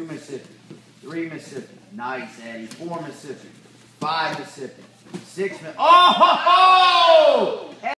Mississippi. 3 Mississippi. Nice, Eddie. 4 Mississippi. 5 Mississippi. 6 Mississippi. Oh!